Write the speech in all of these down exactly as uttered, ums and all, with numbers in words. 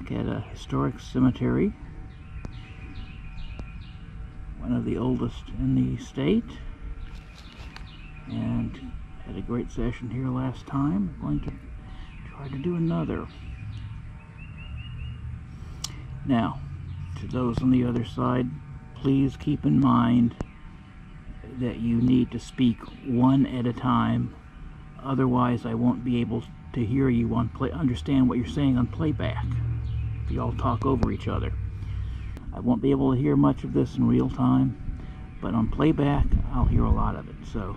back at a historic cemetery, one of the oldest in the state, and had a great session here last time. I'm going to try to do another. Now, to those on the other side, please keep in mind that you need to speak one at a time. Otherwise, I won't be able to hear you on play, understand what you're saying on playback if you all talk over each other. I won't be able to hear much of this in real time, but on playback, I'll hear a lot of it. So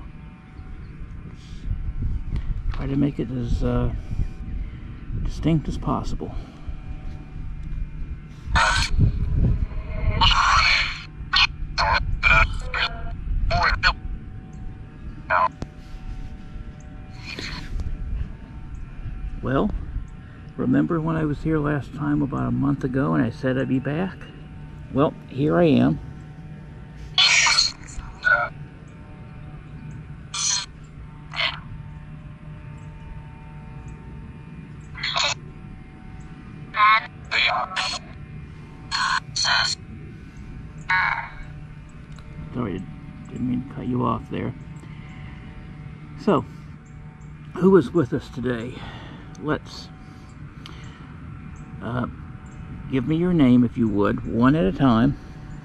let's try to make it as uh, distinct as possible. Well, remember when I was here last time about a month ago and I said I'd be back? Well, here I am. Sorry, didn't mean to cut you off there. So, who is with us today? Let's uh, give me your name, if you would, one at a time.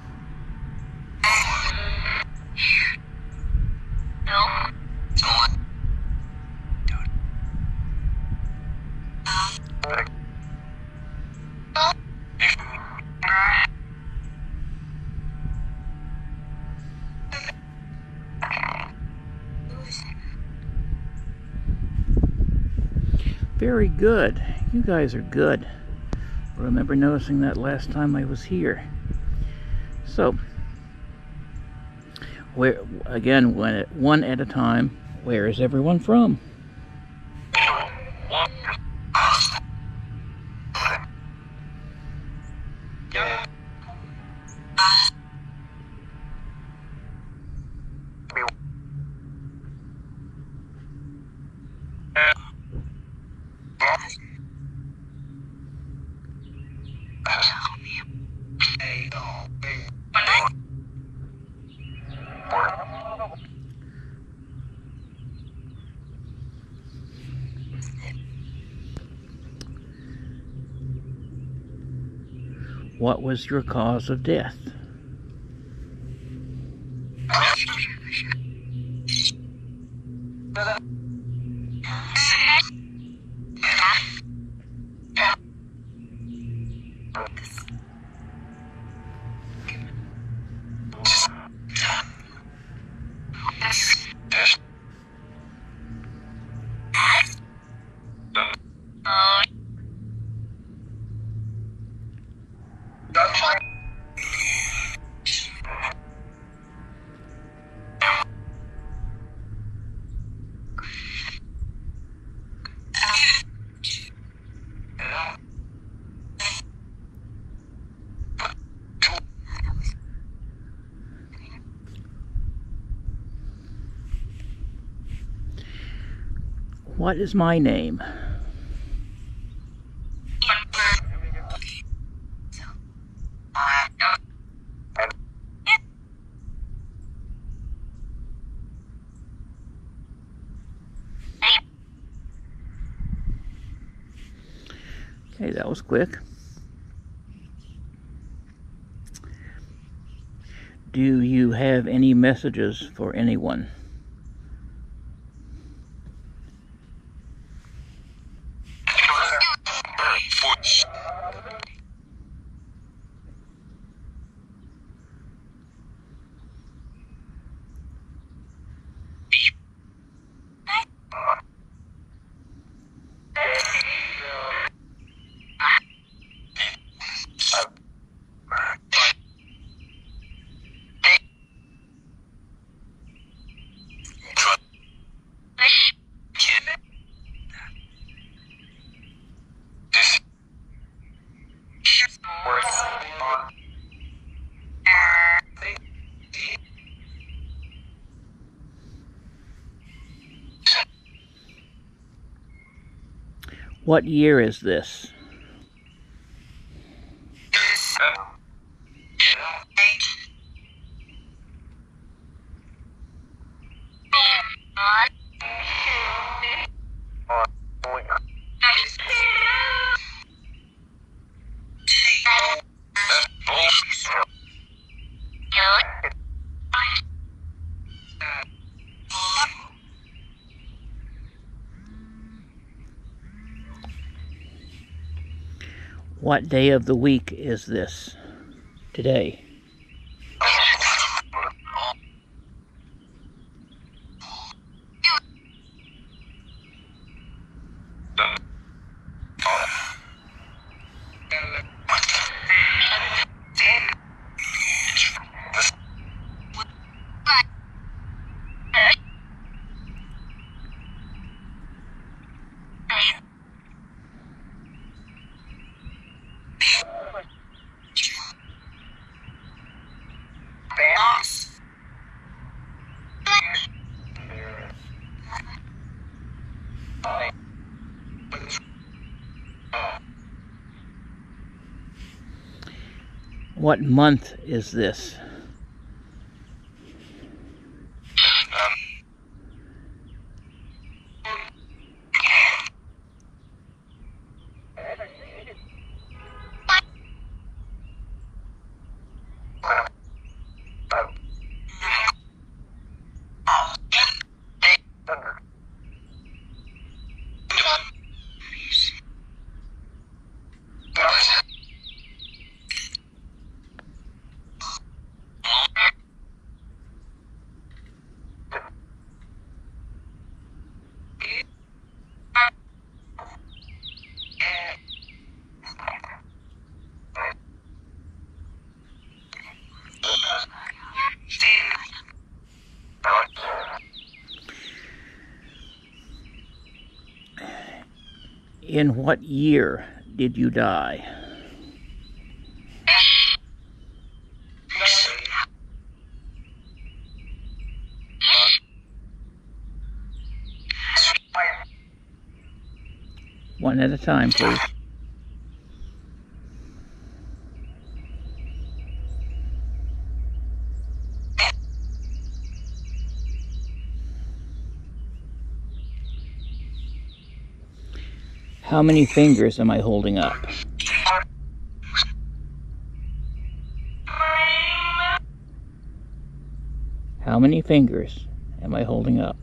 Very good. You guys are good. I remember noticing that last time I was here. So, where again, when one at a time, where is everyone from? What was your cause of death? What is my name? Okay, that was quick. Do you have any messages for anyone? What year is this? What day of the week is this today? What month is this? In what year did you die? One at a time, please. How many fingers am I holding up? How many fingers am I holding up?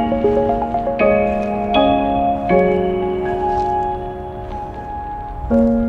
You